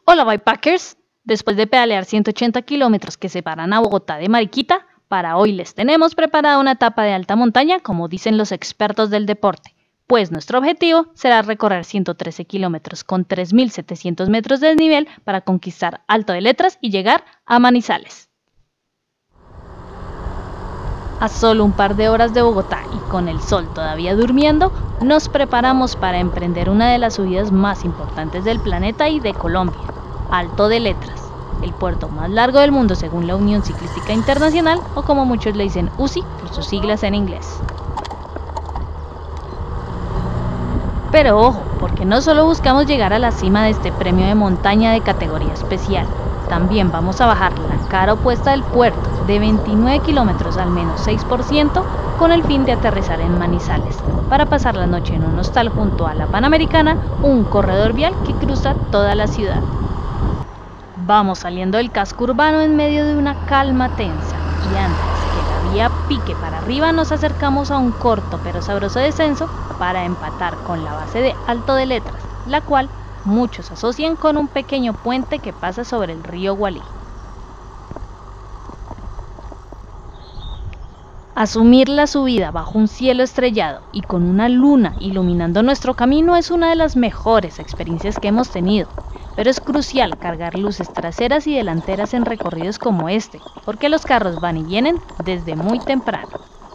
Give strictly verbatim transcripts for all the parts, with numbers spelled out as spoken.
Hola Bikepackers, después de pedalear ciento ochenta kilómetros que separan a Bogotá de Mariquita, para hoy les tenemos preparada una etapa de alta montaña como dicen los expertos del deporte, pues nuestro objetivo será recorrer ciento trece kilómetros con tres mil setecientos metros de desnivel para conquistar Alto de Letras y llegar a Manizales. A solo un par de horas de Bogotá y con el sol todavía durmiendo, nos preparamos para emprender una de las subidas más importantes del planeta y de Colombia, Alto de Letras, el puerto más largo del mundo según la Unión Ciclística Internacional, o como muchos le dicen U C I por sus siglas en inglés. Pero ojo, porque no solo buscamos llegar a la cima de este premio de montaña de categoría especial, también vamos a bajar la cara opuesta del puerto de veintinueve kilómetros al menos seis por ciento con el fin de aterrizar en Manizales, para pasar la noche en un hostal junto a la Panamericana, un corredor vial que cruza toda la ciudad. Vamos saliendo del casco urbano en medio de una calma tensa y antes que la vía pique para arriba nos acercamos a un corto pero sabroso descenso para empatar con la base de Alto de Letras, la cual muchos asocian con un pequeño puente que pasa sobre el río Gualí. Asumir la subida bajo un cielo estrellado y con una luna iluminando nuestro camino es una de las mejores experiencias que hemos tenido, pero es crucial cargar luces traseras y delanteras en recorridos como este, porque los carros van y vienen desde muy temprano.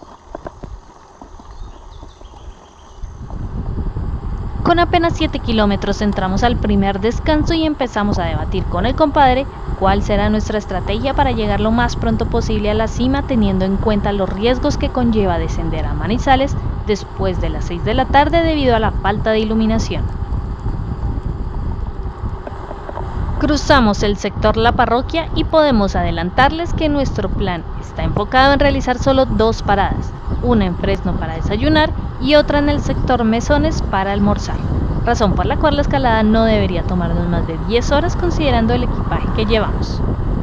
Con apenas siete kilómetros entramos al primer descanso y empezamos a debatir con el compadre cuál será nuestra estrategia para llegar lo más pronto posible a la cima, teniendo en cuenta los riesgos que conlleva descender a Manizales después de las seis de la tarde debido a la falta de iluminación. Cruzamos el sector La Parroquia y podemos adelantarles que nuestro plan está enfocado en realizar solo dos paradas, una en Fresno para desayunar y otra en el sector Mesones para almorzar, razón por la cual la escalada no debería tomarnos más de diez horas considerando el equipaje que llevamos.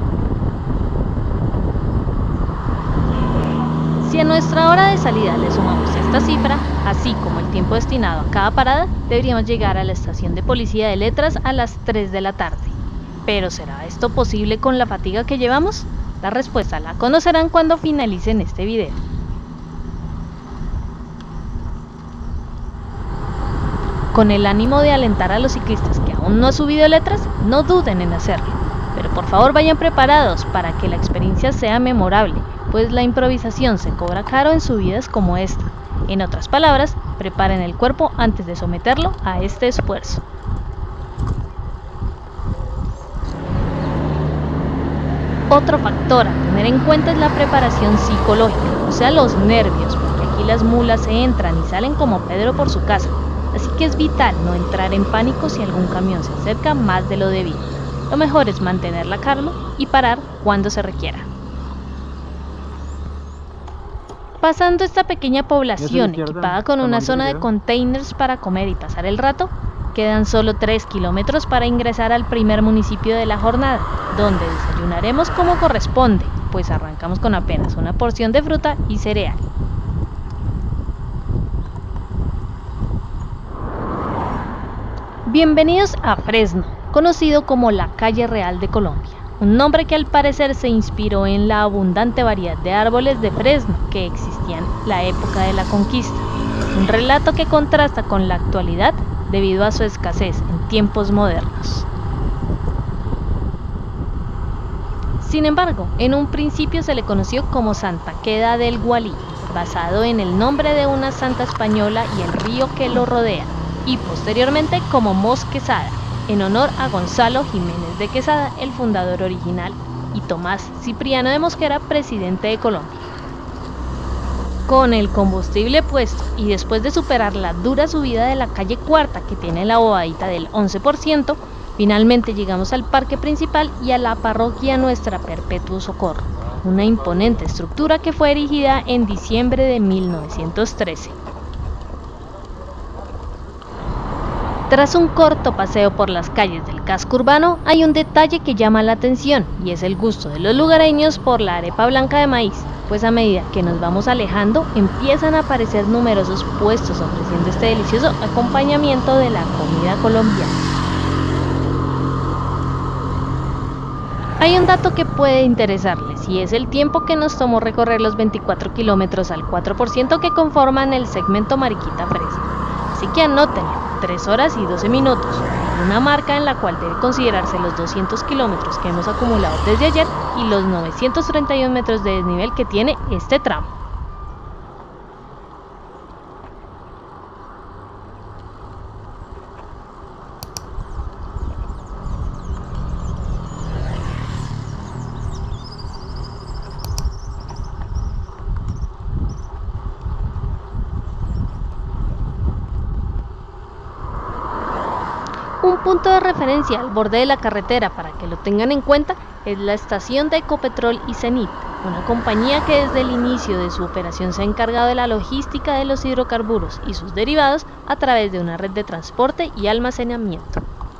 Si a nuestra hora de salida le sumamos esta cifra, así como el tiempo destinado a cada parada, deberíamos llegar a la estación de policía de Letras a las tres de la tarde. ¿Pero será esto posible con la fatiga que llevamos? La respuesta la conocerán cuando finalicen este video. Con el ánimo de alentar a los ciclistas que aún no han subido Letras, no duden en hacerlo, pero por favor vayan preparados para que la experiencia sea memorable, pues la improvisación se cobra caro en subidas como esta. En otras palabras, preparen el cuerpo antes de someterlo a este esfuerzo. Otro factor a tener en cuenta es la preparación psicológica, o sea los nervios, porque aquí las mulas se entran y salen como Pedro por su casa. Así que es vital no entrar en pánico si algún camión se acerca más de lo debido. Lo mejor es mantener la calma y parar cuando se requiera. Pasando esta pequeña población equipada con una zona de containers para comer y pasar el rato, quedan solo tres kilómetros para ingresar al primer municipio de la jornada, donde desayunaremos como corresponde, pues arrancamos con apenas una porción de fruta y cereal. Bienvenidos a Fresno, conocido como la Calle Real de Colombia, un nombre que al parecer se inspiró en la abundante variedad de árboles de fresno que existían en la época de la conquista, un relato que contrasta con la actualidad debido a su escasez en tiempos modernos. Sin embargo, en un principio se le conoció como Santa Queda del Gualí, basado en el nombre de una santa española y el río que lo rodea, y posteriormente como Mos Quesada, en honor a Gonzalo Jiménez de Quesada, el fundador original, y Tomás Cipriano de Mosquera, presidente de Colombia. Con el combustible puesto y después de superar la dura subida de la calle Cuarta, que tiene la bobadita del once por ciento, finalmente llegamos al parque principal y a la parroquia Nuestra Perpetuo Socorro, una imponente estructura que fue erigida en diciembre de mil novecientos trece. Tras un corto paseo por las calles del casco urbano, hay un detalle que llama la atención y es el gusto de los lugareños por la arepa blanca de maíz, pues a medida que nos vamos alejando empiezan a aparecer numerosos puestos ofreciendo este delicioso acompañamiento de la comida colombiana. Hay un dato que puede interesarles y es el tiempo que nos tomó recorrer los veinticuatro kilómetros al cuatro por ciento que conforman el segmento Mariquita Fresno. Así que anótenlo, tres horas y doce minutos, una marca en la cual debe considerarse los doscientos kilómetros que hemos acumulado desde ayer y los novecientos treinta y uno metros de desnivel que tiene este tramo. Un punto de referencia al borde de la carretera para que lo tengan en cuenta es la estación de Ecopetrol y Cenit, una compañía que desde el inicio de su operación se ha encargado de la logística de los hidrocarburos y sus derivados a través de una red de transporte y almacenamiento.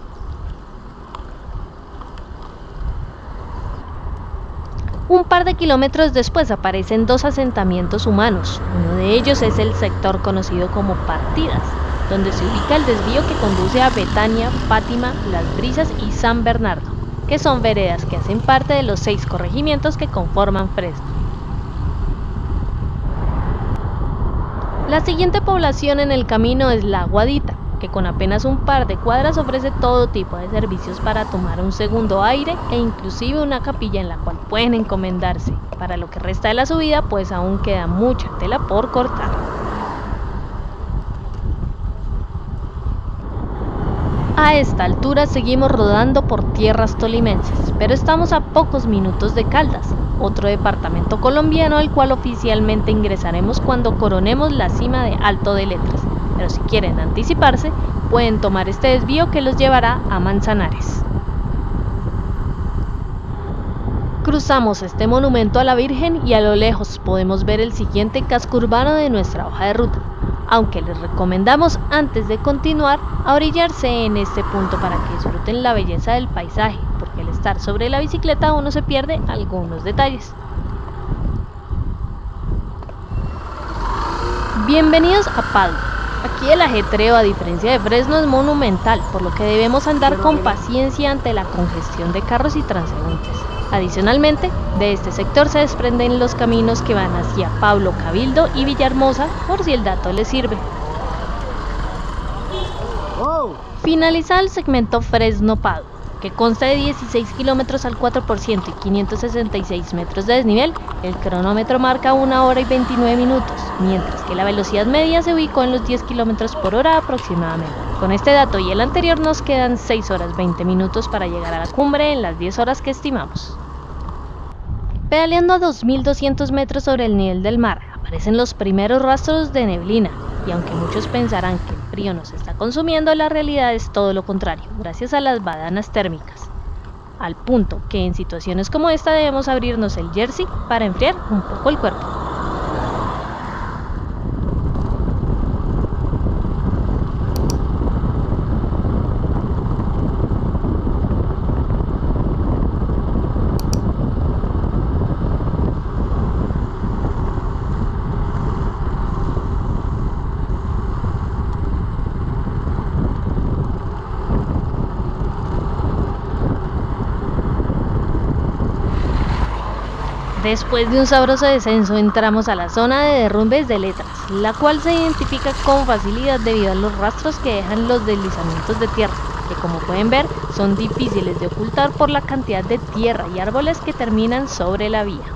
Un par de kilómetros después aparecen dos asentamientos humanos, uno de ellos es el sector conocido como Partidas, donde se ubica el desvío que conduce a Betania, Fátima, Las Brisas y San Bernardo, que son veredas que hacen parte de los seis corregimientos que conforman Fresno. La siguiente población en el camino es La Aguadita, que con apenas un par de cuadras ofrece todo tipo de servicios para tomar un segundo aire e inclusive una capilla en la cual pueden encomendarse. Para lo que resta de la subida, pues aún queda mucha tela por cortar. A esta altura seguimos rodando por tierras tolimenses, pero estamos a pocos minutos de Caldas, otro departamento colombiano al cual oficialmente ingresaremos cuando coronemos la cima de Alto de Letras, pero si quieren anticiparse, pueden tomar este desvío que los llevará a Manzanares. Cruzamos este monumento a la Virgen y a lo lejos podemos ver el siguiente casco urbano de nuestra hoja de ruta, aunque les recomendamos antes de continuar a orillarse en este punto para que disfruten la belleza del paisaje, porque al estar sobre la bicicleta uno se pierde algunos detalles. Bienvenidos a Padua. Aquí el ajetreo, a diferencia de Fresno, es monumental, por lo que debemos andar con paciencia ante la congestión de carros y transeúntes. Adicionalmente, de este sector se desprenden los caminos que van hacia Pablo Cabildo y Villahermosa, por si el dato les sirve. Finaliza el segmento Fresno-Padua, que consta de dieciséis kilómetros al cuatro por ciento y quinientos sesenta y seis metros de desnivel. El cronómetro marca una hora y veintinueve minutos, mientras que la velocidad media se ubicó en los diez kilómetros por hora aproximadamente. Con este dato y el anterior nos quedan seis horas veinte minutos para llegar a la cumbre en las diez horas que estimamos. Pedaleando a dos mil doscientos metros sobre el nivel del mar, aparecen los primeros rastros de neblina, y aunque muchos pensarán que el frío nos está consumiendo, la realidad es todo lo contrario, gracias a las badanas térmicas. Al punto que en situaciones como esta debemos abrirnos el jersey para enfriar un poco el cuerpo. Después de un sabroso descenso entramos a la zona de derrumbes de Letras, la cual se identifica con facilidad debido a los rastros que dejan los deslizamientos de tierra, que como pueden ver son difíciles de ocultar por la cantidad de tierra y árboles que terminan sobre la vía.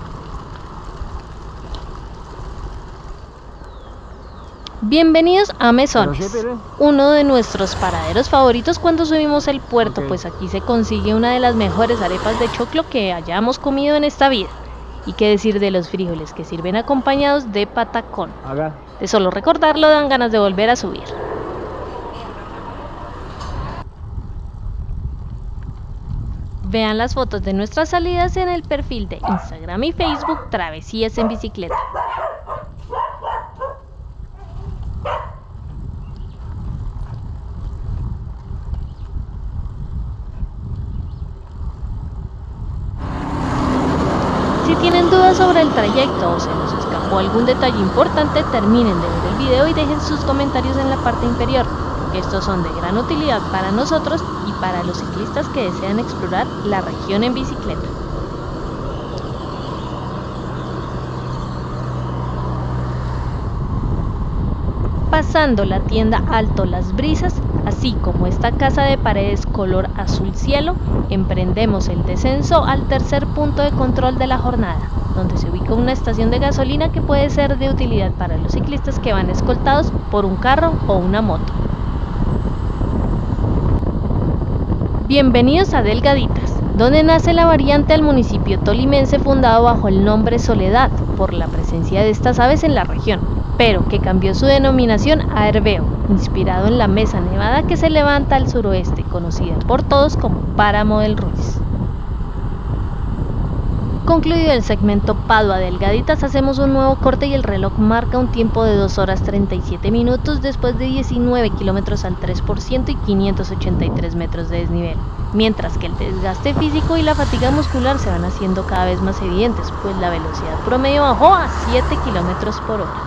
Bienvenidos a Mesones, uno de nuestros paraderos favoritos cuando subimos el puerto, okay. Pues aquí se consigue una de las mejores arepas de choclo que hayamos comido en esta vida. Y qué decir de los frijoles que sirven acompañados de patacón. Haga. De solo recordarlo dan ganas de volver a subir. Vean las fotos de nuestras salidas en el perfil de Instagram y Facebook Travesías en Bicicleta. Si tienen dudas sobre el trayecto o se nos escapó algún detalle importante, terminen de ver el video y dejen sus comentarios en la parte inferior. Estos son de gran utilidad para nosotros y para los ciclistas que desean explorar la región en bicicleta. Pasando la tienda Alto Las Brisas, así como esta casa de paredes color azul cielo, emprendemos el descenso al tercer punto de control de la jornada, donde se ubica una estación de gasolina que puede ser de utilidad para los ciclistas que van escoltados por un carro o una moto. Bienvenidos a Delgaditas, donde nace la variante del municipio tolimense fundado bajo el nombre Soledad, por la presencia de estas aves en la región, pero que cambió su denominación a Herveo, inspirado en la mesa nevada que se levanta al suroeste, conocida por todos como Páramo del Ruiz. Concluido el segmento Padua Delgaditas, hacemos un nuevo corte y el reloj marca un tiempo de dos horas treinta y siete minutos después de diecinueve kilómetros al tres por ciento y quinientos ochenta y tres metros de desnivel, mientras que el desgaste físico y la fatiga muscular se van haciendo cada vez más evidentes, pues la velocidad promedio bajó a siete kilómetros por hora.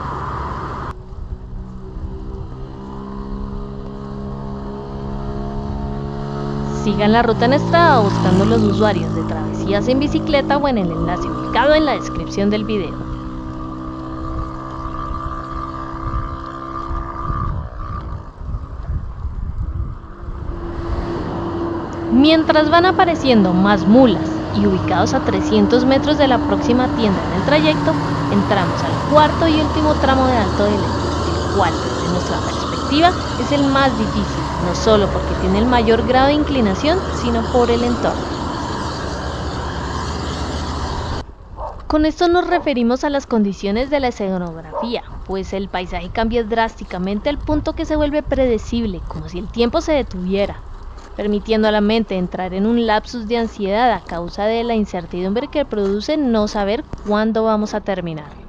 Sigan la ruta en Strava buscando los usuarios de travesías en bicicleta o en el enlace ubicado en la descripción del video. Mientras van apareciendo más mulas y ubicados a trescientos metros de la próxima tienda en el trayecto, entramos al cuarto y último tramo de Alto del Este, el cual, desde nuestra perspectiva, es el más difícil, no solo porque tiene el mayor grado de inclinación, sino por el entorno. Con esto nos referimos a las condiciones de la escenografía, pues el paisaje cambia drásticamente al punto que se vuelve predecible, como si el tiempo se detuviera, permitiendo a la mente entrar en un lapsus de ansiedad a causa de la incertidumbre que produce no saber cuándo vamos a terminar.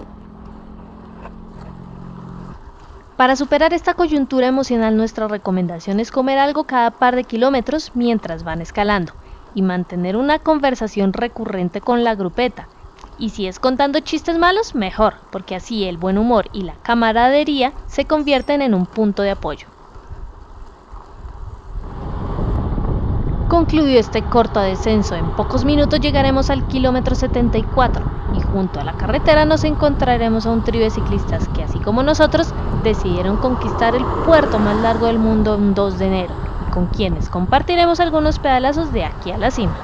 Para superar esta coyuntura emocional, nuestra recomendación es comer algo cada par de kilómetros mientras van escalando y mantener una conversación recurrente con la grupeta. Y si es contando chistes malos, mejor, porque así el buen humor y la camaradería se convierten en un punto de apoyo. Concluido este corto descenso, en pocos minutos llegaremos al kilómetro setenta y cuatro y junto a la carretera nos encontraremos a un trío de ciclistas que, así como nosotros, decidieron conquistar el puerto más largo del mundo un dos de enero y con quienes compartiremos algunos pedalazos de aquí a la cima.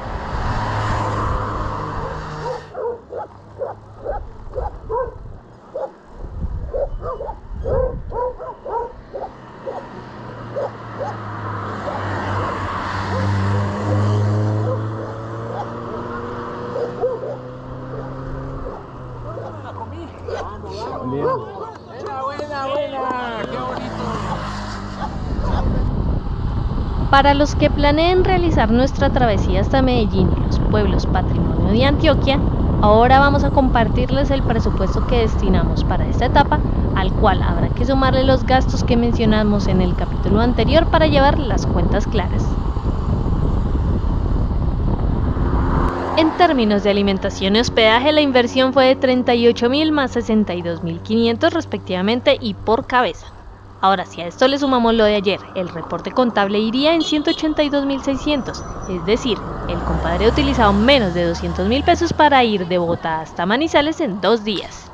Buena, buena, buena, qué bonito. Para los que planeen realizar nuestra travesía hasta Medellín y los pueblos patrimonio de Antioquia, ahora vamos a compartirles el presupuesto que destinamos para esta etapa, al cual habrá que sumarle los gastos que mencionamos en el capítulo anterior para llevar las cuentas claras. En términos de alimentación y hospedaje, la inversión fue de treinta y ocho mil más sesenta y dos mil quinientos respectivamente y por cabeza. Ahora, si a esto le sumamos lo de ayer, el reporte contable iría en ciento ochenta y dos mil seiscientos, es decir, el compadre ha utilizado menos de doscientos mil pesos para ir de Bogotá hasta Manizales en dos días.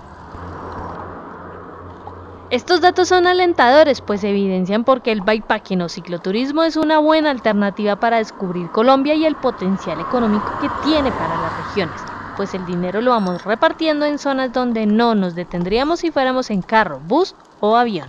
Estos datos son alentadores, pues evidencian por qué el bikepacking o cicloturismo es una buena alternativa para descubrir Colombia y el potencial económico que tiene para las regiones, pues el dinero lo vamos repartiendo en zonas donde no nos detendríamos si fuéramos en carro, bus o avión.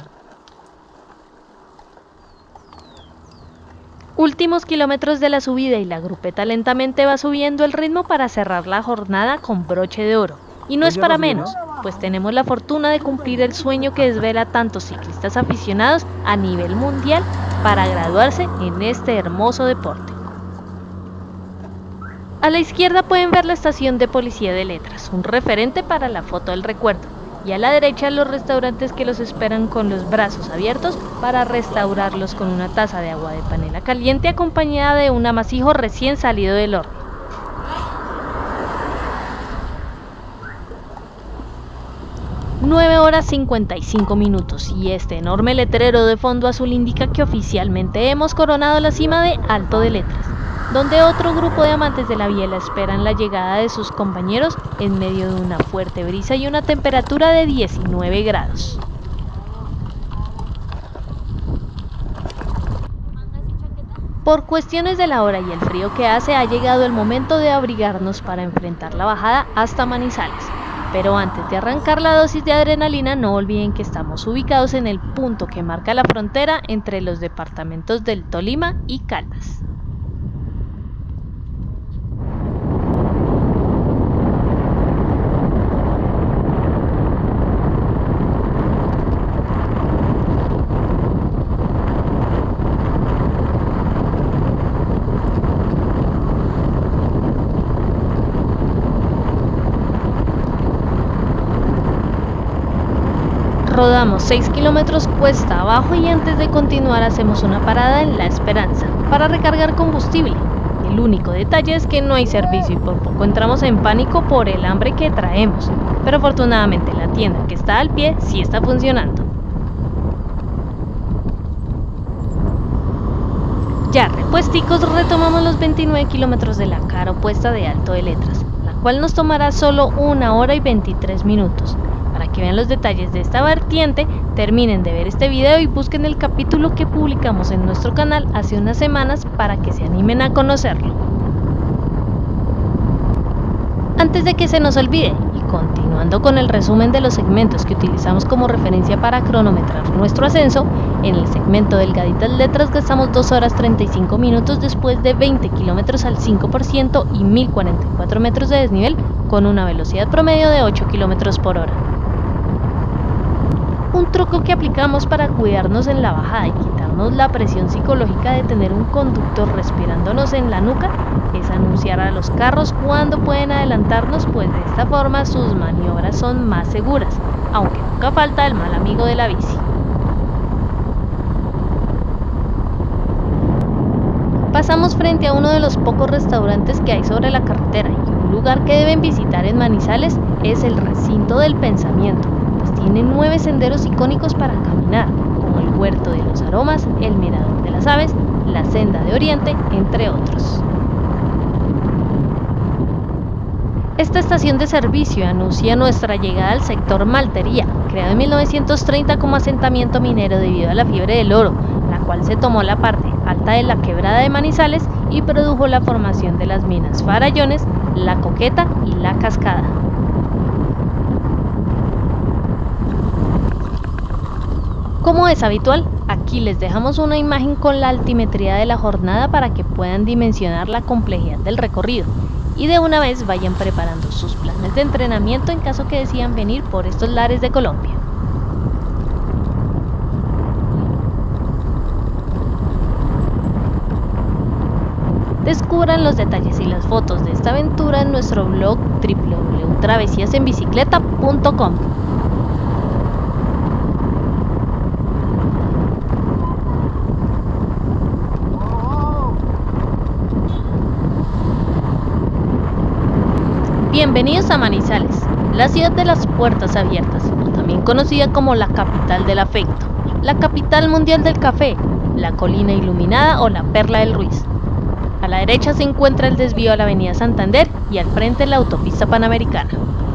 Últimos kilómetros de la subida y la grupeta lentamente va subiendo el ritmo para cerrar la jornada con broche de oro. Y no es para menos, pues tenemos la fortuna de cumplir el sueño que desvela a tantos ciclistas aficionados a nivel mundial para graduarse en este hermoso deporte. A la izquierda pueden ver la estación de policía de Letras, un referente para la foto del recuerdo, y a la derecha los restaurantes que los esperan con los brazos abiertos para restaurarlos con una taza de agua de panela caliente acompañada de un amasijo recién salido del horno. nueve horas cincuenta y cinco minutos, y este enorme letrero de fondo azul indica que oficialmente hemos coronado la cima de Alto de Letras, donde otro grupo de amantes de la biela esperan la llegada de sus compañeros en medio de una fuerte brisa y una temperatura de diecinueve grados. Por cuestiones de la hora y el frío que hace, ha llegado el momento de abrigarnos para enfrentar la bajada hasta Manizales. Pero antes de arrancar la dosis de adrenalina, no olviden que estamos ubicados en el punto que marca la frontera entre los departamentos del Tolima y Caldas. Rodamos seis kilómetros cuesta abajo y antes de continuar hacemos una parada en La Esperanza para recargar combustible. El único detalle es que no hay servicio y por poco entramos en pánico por el hambre que traemos, pero afortunadamente la tienda que está al pie sí está funcionando. Ya repuesticos, retomamos los veintinueve kilómetros de la cara opuesta de Alto de Letras, la cual nos tomará solo una hora y veintitrés minutos. Para que vean los detalles de esta vertiente, terminen de ver este video y busquen el capítulo que publicamos en nuestro canal hace unas semanas para que se animen a conocerlo. Antes de que se nos olvide, y continuando con el resumen de los segmentos que utilizamos como referencia para cronometrar nuestro ascenso, en el segmento Delgaditas Letras gastamos dos horas treinta y cinco minutos después de veinte kilómetros al cinco por ciento y mil cuarenta y cuatro metros de desnivel con una velocidad promedio de ocho kilómetros por hora. Un truco que aplicamos para cuidarnos en la bajada y quitarnos la presión psicológica de tener un conductor respirándonos en la nuca es anunciar a los carros cuando pueden adelantarnos, pues de esta forma sus maniobras son más seguras, aunque nunca falta el mal amigo de la bici. Pasamos frente a uno de los pocos restaurantes que hay sobre la carretera y un lugar que deben visitar en Manizales es el Recinto del Pensamiento. Tiene nueve senderos icónicos para caminar, como el Huerto de los Aromas, el Mirador de las Aves, la Senda de Oriente, entre otros. Esta estación de servicio anuncia nuestra llegada al sector Maltería, creado en mil novecientos treinta como asentamiento minero debido a la fiebre del oro, la cual se tomó la parte alta de la quebrada de Manizales y produjo la formación de las minas Farallones, La Coqueta y La Cascada. Como es habitual, aquí les dejamos una imagen con la altimetría de la jornada para que puedan dimensionar la complejidad del recorrido y de una vez vayan preparando sus planes de entrenamiento en caso que decidan venir por estos lares de Colombia. Descubran los detalles y las fotos de esta aventura en nuestro blog w w w punto travesías en bicicleta punto com. Bienvenidos a Manizales, la ciudad de las puertas abiertas, o también conocida como la capital del afecto, la capital mundial del café, la colina iluminada o la perla del Ruiz. A la derecha se encuentra el desvío a la avenida Santander y al frente la autopista Panamericana.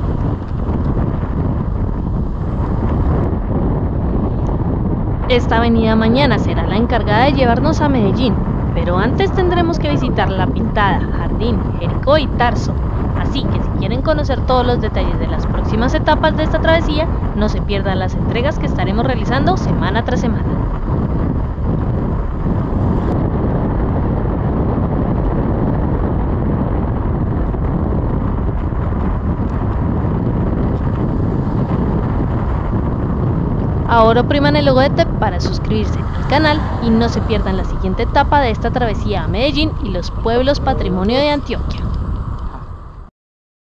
Esta avenida mañana será la encargada de llevarnos a Medellín, pero antes tendremos que visitar La Pintada, Jardín, Jericó y Tarso. Así que si quieren conocer todos los detalles de las próximas etapas de esta travesía, no se pierdan las entregas que estaremos realizando semana tras semana. Ahora opriman el logotipo para suscribirse al canal y no se pierdan la siguiente etapa de esta travesía a Medellín y los pueblos patrimonio de Antioquia.